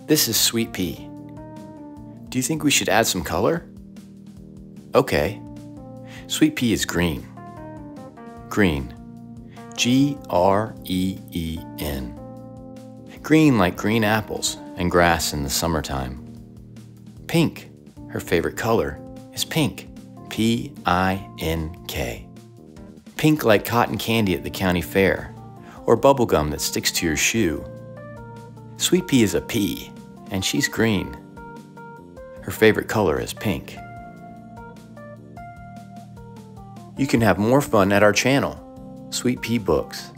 This is Sweet Pea. Do you think we should add some color? Okay. Sweet Pea is green. Green. G-R-E-E-N. Green like green apples and grass in the summertime. Pink. Her favorite color is pink. P-I-N-K. Pink like cotton candy at the county fair, or bubble gum that sticks to your shoe. Sweet Pea is a pea, and she's green. Her favorite color is pink. You can have more fun at our channel, Sweet Pea Books.